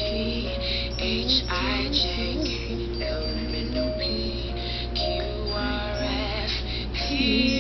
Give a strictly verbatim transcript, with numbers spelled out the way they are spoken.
G H I J K L M N O P Q R S T